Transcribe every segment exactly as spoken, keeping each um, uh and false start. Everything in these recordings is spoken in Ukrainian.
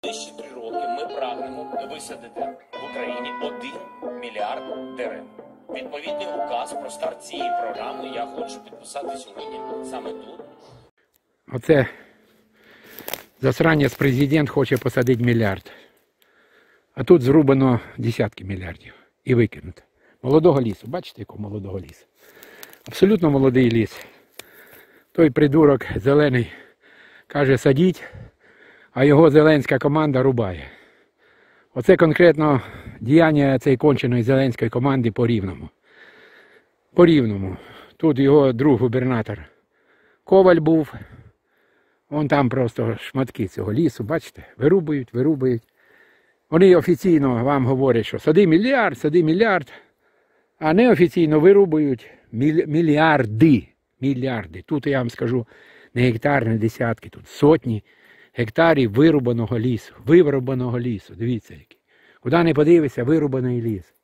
Найближчі три роки ми прагнемо висадити в Україні один мільярд дерев. Відповідний указ про старт цієї програми я хочу підписати сьогодні саме тут. Оце засранець президент хоче посадити мільярд. А тут зрубано десятки мільярдів і викинуто. Молодого лісу. Бачите, якого молодого лісу? Абсолютно молодий ліс. Той придурок зелений каже садіть, а його зеленська команда рубає. Оце конкретно діяння цієї конченої зеленської команди по Рівному. По Рівному. Тут його друг губернатор Коваль був. Вон там просто шматки цього лісу, бачите, вирубують, вирубують. Вони офіційно вам говорять, що сади мільярд, сади мільярд, а неофіційно вирубують мільярди. Мільярди. Тут я вам скажу, не гектар, не десятки, тут сотні гектарів вирубаного лісу. Вирубаного лісу. Дивіться який. Куди не подивишся, вирубаний ліс.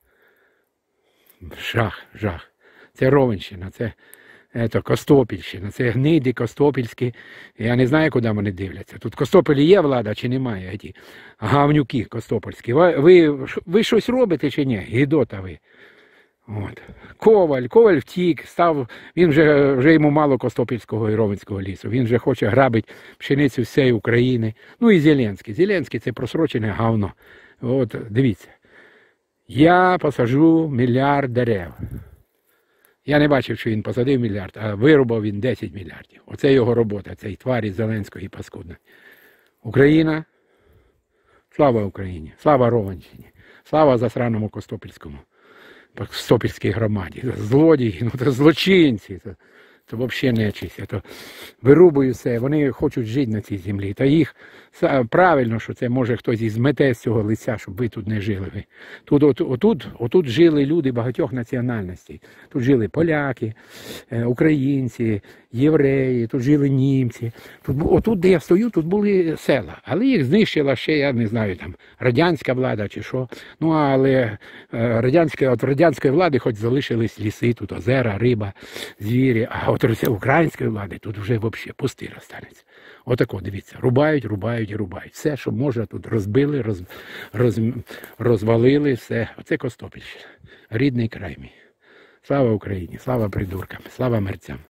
Жах, жах. Це Ровенщина, це Ето, Костопільщина, це гниди Костопільські. Я не знаю, куди вони дивляться. Тут в Костопілі є влада чи немає? Ті гавнюки Костопільські. Ви, ви, ви щось робите чи ні? Гідота ви. От. Коваль, Коваль втік, став, він вже, вже йому мало Костопільського і Ровенського лісу. Він вже хоче грабити пшеницю всієї України. Ну і Зеленський. Зеленський це просрочене говно. От, дивіться. Я посаджу мільярд дерев. Я не бачив, що він посадив мільярд, а вирубав він десять мільярдів. Оце його робота, цей тварі Зеленської паскудної. Україна, слава Україні, слава Ровенщині, слава засраному Костопільському, Костопільській громаді. Злодії, ну це злочинці, це, це взагалі нечисть. Це вирубують все, вони хочуть жити на цій землі. Та їх правильно, що це може хтось і змете з цього лиця, щоб ви тут не жили. Ви. Тут, от, отут, отут жили люди багатьох національностей. Тут жили поляки, українці, євреї, тут жили німці. Тут, отут, де я стою, тут були села. Але їх знищила ще, я не знаю, там, радянська влада чи що. Ну, але радянська, от радянської влади хоч залишились ліси, тут озера, риба, звірі. А от української влади тут вже взагалі пустир останеться. Отако, дивіться, рубають, рубають і рубають. Все, що може, тут розбили, роз, роз, розвалили, все. Оце Костопільщина. Рідний край мій. Слава Україні, слава придуркам, слава мерцям.